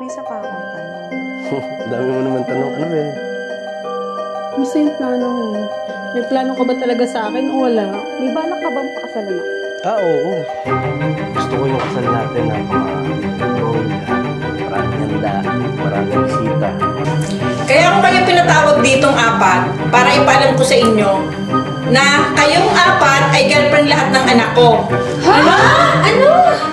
isa pa akong tanong. Dami mo naman tanong. Ano ba? Gusto yung plano mo. May plano ka ba talaga sa akin o wala? May balak ka bang pakasalan ako? Oo. Gusto ko yung kasal natin na bongga. Maraming handa, maraming bisita. Kaya ako kayo pinatawag ditong apat para ipaalam ko sa inyo na kayong apat ay girlfriend lahat ng anak ko. Ha? Ano?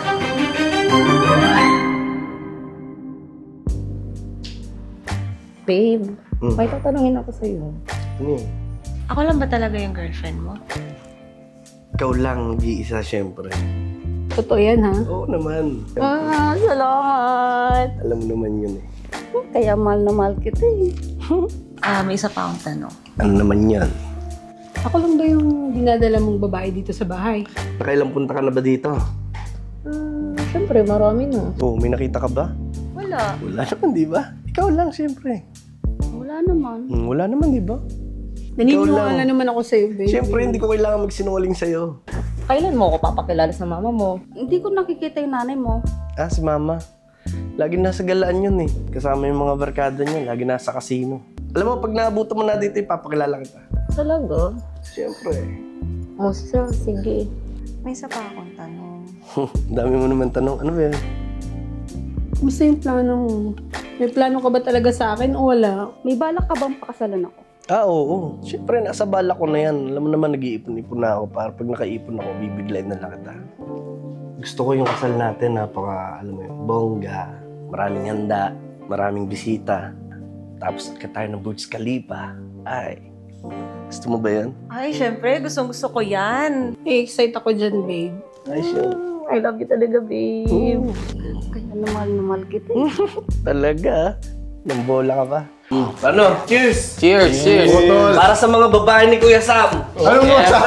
Babe, may tatanungin ako sa'yo. Ano yun? Ako lang ba talaga yung girlfriend mo? Ikaw lang, mag-iisa syempre. Totoo yan, ha? Oo naman. Salamat! Alam mo naman yun eh. Kaya mahal na mahal kita eh. May isa pa akong tanong. Ano naman yan? Ako lang ba yung dinadala mong babae dito sa bahay? Nakailang punta ka na ba dito? Siyempre, marami na. Oo, may nakita ka ba? Wala. Wala naman, di ba? Ikaw lang, syempre. Wala naman. Wala naman, di ba? Naniniwala naman ako sa'yo, babe. Siyempre, hindi ko kailangan magsinungaling sa'yo. Kailan mo ako papakilala sa mama mo? Hindi ko nakikita yung nanay mo. Ah, si mama. Lagi nasa galaan yun eh. Kasama yung mga barkada niya, lagi nasa kasino. Alam mo, pag naabutan mo na dito, ipapakilala kita. Talaga? Siyempre. O, sige. May isa pa akong tanong. Dami mo naman tanong. Ano ba yan? Gusto yung plano mo. May plano ka ba talaga sa akin o wala? May balak ka bang pakasalan ako? Ah, oo. Siyempre, nasa bala ko na yan. Alam mo naman, nag-iipon-ipon na ako para pag nakaipon ako, bibiglayin na lang kita. Gusto ko yung kasal natin, alam mo yun, bongga, maraming handa, maraming bisita. Tapos akit tayo ng Burj Khalifa. Ay, gusto mo ba yan? Ay, syempre, gustong-gusto ko yan. Excite ako dyan, babe. Ay, sure. I love you talaga, babe. Kaya na mahal kita eh. Talaga? Nang bola ka pa? Ano? Cheers! Cheers! Para sa mga babae ni Kuya Sam. Ano mo sa?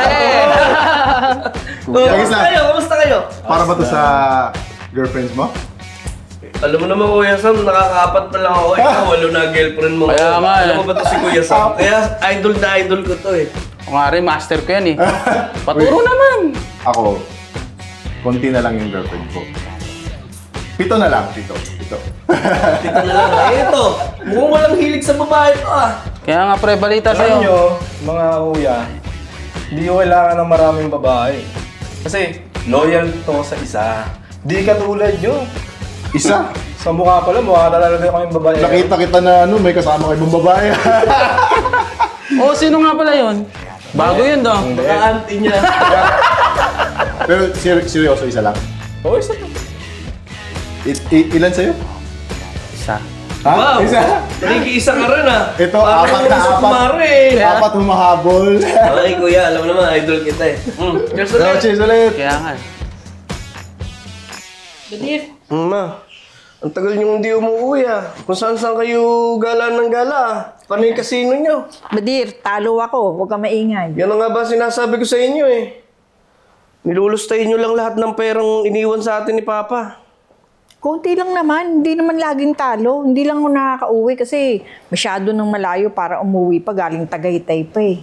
Kamusta kayo? Para ba to sa girlfriends mo? Alam mo naman, Kuya Sam, nakakaapat pa lang ako. Ikaw, walo na girlfriend mo. Kaya nga eh. Alam mo ba to si Kuya Sam? Kaya idol na idol ko to eh. Kung nga rin, master ko yan eh. Paturo naman! Ako, konti na lang yung girlfriend ko. 7 na lang, 7. Dito na lang. Ito, mukhang walang hilig sa babae to ah. Kaya nga pre, balita Alam sa'yo. nyo, mga kuya, hindi ko kailangan ng maraming babae. Kasi loyal to sa isa. Di katulad nyo. Isa? Sa mukha pala, mukha talaga kayong babae. Nakita kita na may kasama kayo mong babae. Oh, sino nga pala yun? Bago yun daw. Ka-auntie niya. Pero seryoso, isa lang. Oo, isa to. Ilan sa'yo? Isa. Ha? Wow! Isa? Nag-iisa ka rin ah. Ito, Parang 4 na 4. sumari. 4 humahabol. Okay kuya, alam mo naman, idol kita eh. Cheers ulit! Cheers ulit! Kaya nga. Badir, Ma, ang tagal niyong hindi umuwi ah. Kung saan-saan kayo gala ng gala. Paano yung kasino niyo? Badir, talo ako. Huwag kang maingay. Yan na nga ba sinasabi ko sa inyo eh. Nilulustayin niyo lang lahat ng perang iniwan sa atin ni Papa. Kunti lang naman. Hindi naman laging talo. Hindi lang ako nakaka-uwi kasi masyado nang malayo para umuwi pa. Galing Tagaytay pa eh.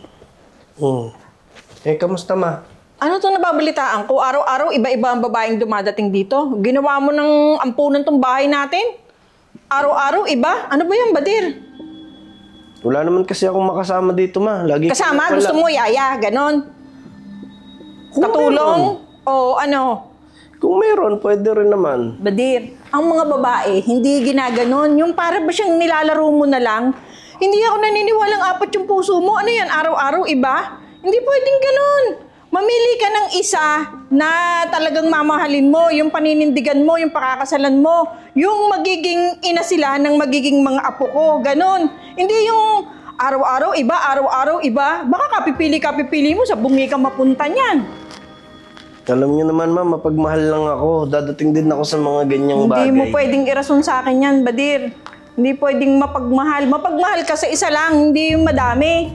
Kamusta ma? Ano to nababalitaan ko? Araw-araw, iba-iba ang babaeng dumadating dito. Ginawa mo ng ampunan tong bahay natin? Araw-araw, iba? Ano ba yan, Badir? Wala naman kasi akong makasama dito ma. Lagi Kasama? wala. Gusto mo, yaya? Ganon? Katulong? O ano? Kung meron, pwede rin naman. Badir, ang mga babae, hindi ginaganon. Yung para ba siyang nilalaro mo na lang? Hindi ako naniniwalang 4 yung puso mo. Ano yan, araw-araw, iba? Hindi pwedeng ganon. Mamili ka ng isa na talagang mamahalin mo, yung paninindigan mo, yung pakakasalan mo, yung magiging ina sila ng magiging mga apo ko, ganon. Hindi yung araw-araw, iba. Baka kapipili mo, sa bungi ka mapunta niyan. Alam niyo naman ma, mapagmahal lang ako. Dadating din ako sa mga ganyang bagay. Hindi mo pwedeng irason sa akin yan, Badir. Hindi pwedeng mapagmahal. Mapagmahal ka sa isa lang, hindi yung madami.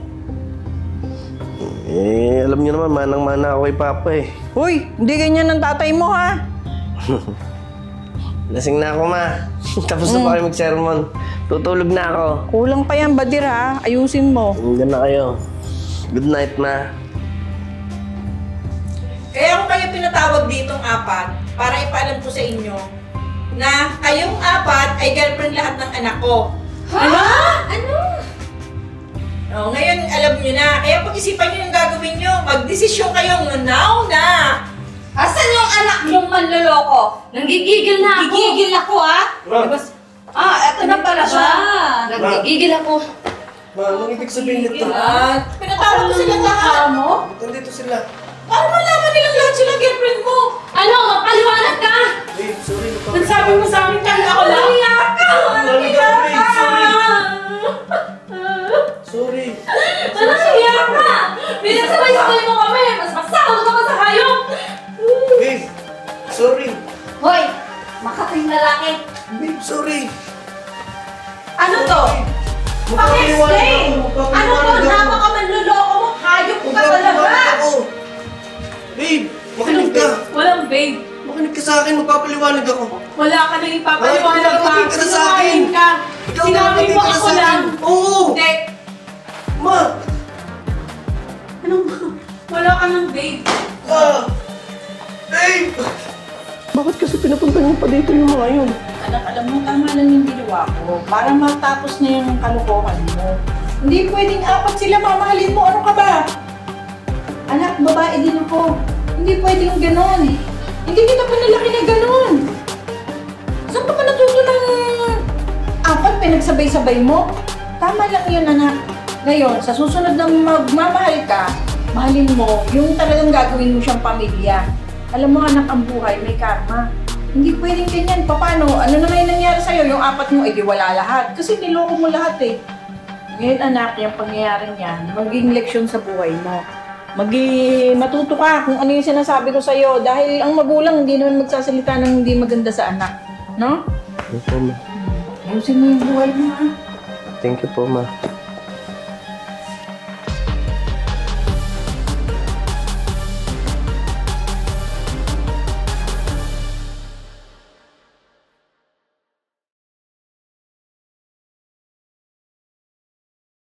Alam niyo naman, manang-mana ako kay Papa eh. Uy, hindi ganyan ang tatay mo, ha? Lasing na ako ma. Tapos na pa kayo mag-sermon. Tutulog na ako. Kulang pa yan, Badir, ha? Ayusin mo. Hanggang na kayo. Good night ma. Kaya ako kayo pinatawag ditong apat para ipaalam ko sa inyo na kayong apat ay girlfriend anak ko. Ano? Ano? Oh, ngayon alam niyo na. Kaya pag-isipan niyo yung gagawin niyo. Magdesisyon kayong now na. Asan yung anak yung manloloko? Nanggigigil na ako. Gigigil ako, ha? Eto na pala siya. Nanggigigil ako. Ma, anong ibig sabihin nito? Pinatawag ko sila lahat. Nandito sila. Para malaman nilang lahat sila girlfriend mo. Ano? Mapaliwanag ka! Babe, sorry. Nagsabi mo sa amin kaya ako lang. Umiyak ka! Umiyak ka! Sorry. Umiyak ka! Pinagsabay-sabay mo kami! Mas masahol ka pa sa hayop! Babe, sorry. Hoy! Makating lalaki! Babe, sorry. Ano to? Paki-explain! Ano to? Napaka-manluloko mo! Hayop ka talaga! Babe, makinig ka. Walang babe. Makinig ka sa akin, magpapaliwanag ako. Wala ka nang ipapaliwanag pa. Makinig ka na sa akin. Sinungaling ka. Ikaw Sinabi makinig mo ka na ako sa lang. akin. Oo. Hindi. Ma! Anong wala ka ng babe? Babe! Bakit kasi pinapunta niyo pa dito yung mga yun? Anak, alam mo, tama lang yung ginawa ko. Para matapos na yung kalokohan mo. Hindi pwedeng apat sila, mamahalin mo. Ano ka ba? Anak, babae din ako. Hindi pwedeng ganon. Hindi kita pinalaki na ganon. Saan ka pa natuto ng apat pinagsabay-sabay mo? Tama lang yun, anak. Ngayon, sa susunod na magmamahal ka, mahalin mo yung talagang gagawin mo siyang pamilya. Alam mo, anak, ang buhay may karma. Hindi pwedeng ganyan. Paano? Ano naman yung nangyari sa'yo? Yung apat mo, di wala lahat. Kasi niloko mo lahat eh. Ngayon, anak, yung pangyayaring yan, maging leksyon sa buhay mo. Matuto ka kung ano yung sinasabi ko sa'yo. Dahil ang magulang hindi naman magsasalita ng hindi maganda sa anak. No? Thank you po, ma. Ayusin mo yung buhay mo, ha? Thank you po, ma.